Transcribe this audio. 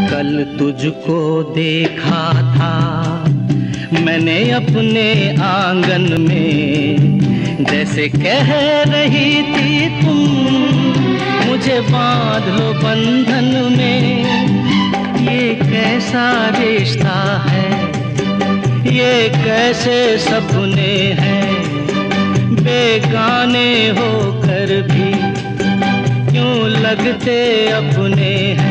कल तुझको देखा था मैंने अपने आंगन में, जैसे कह रही थी तुम मुझे बांध लो बंधन में। ये कैसा रिश्ता है, ये कैसे सपने हैं, बेगाने होकर भी क्यों लगते अपने हैं।